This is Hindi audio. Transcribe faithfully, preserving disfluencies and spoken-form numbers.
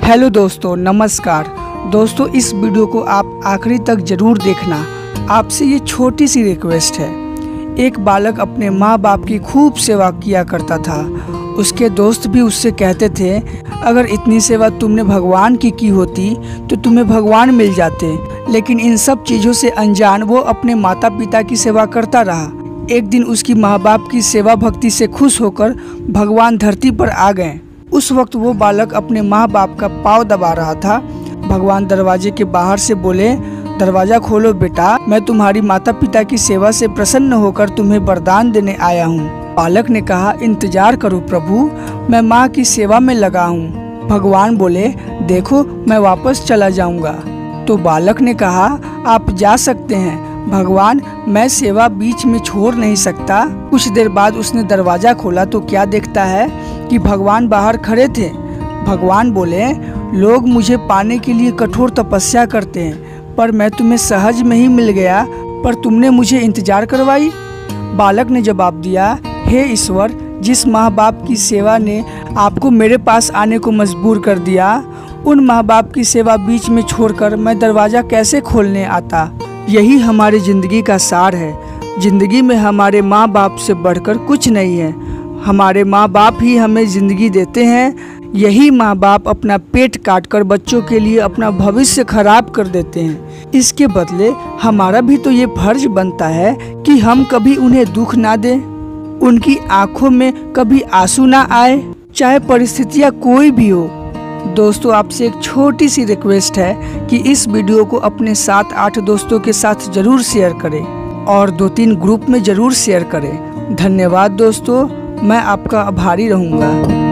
हेलो दोस्तों, नमस्कार दोस्तों। इस वीडियो को आप आखिरी तक जरूर देखना। आपसे ये छोटी सी रिक्वेस्ट है। एक बालक अपने माँ बाप की खूब सेवा किया करता था। उसके दोस्त भी उससे कहते थे, अगर इतनी सेवा तुमने भगवान की की होती तो तुम्हें भगवान मिल जाते। लेकिन इन सब चीज़ों से अनजान वो अपने माता पिता की सेवा करता रहा। एक दिन उसकी माँ बाप की सेवा भक्ति से खुश होकर भगवान धरती पर आ गए। उस वक्त वो बालक अपने माँ बाप का पाँव दबा रहा था। भगवान दरवाजे के बाहर से बोले, दरवाजा खोलो बेटा, मैं तुम्हारी माता पिता की सेवा से प्रसन्न होकर तुम्हें वरदान देने आया हूँ। बालक ने कहा, इंतजार करो प्रभु, मैं माँ की सेवा में लगा हूँ। भगवान बोले, देखो मैं वापस चला जाऊँगा। तो बालक ने कहा, आप जा सकते हैं भगवान, मैं सेवा बीच में छोड़ नहीं सकता। कुछ देर बाद उसने दरवाजा खोला तो क्या देखता है कि भगवान बाहर खड़े थे। भगवान बोले, लोग मुझे पाने के लिए कठोर तपस्या करते हैं, पर मैं तुम्हें सहज में ही मिल गया, पर तुमने मुझे इंतजार करवाई। बालक ने जवाब दिया, हे ईश्वर, जिस माँ बाप की सेवा ने आपको मेरे पास आने को मजबूर कर दिया, उन माँ बाप की सेवा बीच में छोड़कर मैं दरवाज़ा कैसे खोलने आता। यही हमारी ज़िंदगी का सार है। ज़िंदगी में हमारे माँ बाप से बढ़कर कुछ नहीं है। हमारे माँ बाप ही हमें ज़िंदगी देते हैं। यही माँ बाप अपना पेट काटकर बच्चों के लिए अपना भविष्य खराब कर देते हैं। इसके बदले हमारा भी तो ये फर्ज बनता है कि हम कभी उन्हें दुख ना दें, उनकी आंखों में कभी आंसू ना आए, चाहे परिस्थितियाँ कोई भी हो। दोस्तों, आपसे एक छोटी सी रिक्वेस्ट है कि इस वीडियो को अपने सात आठ दोस्तों के साथ जरूर शेयर करें और दो तीन ग्रुप में जरूर शेयर करें। धन्यवाद दोस्तों, मैं आपका आभारी रहूँगा।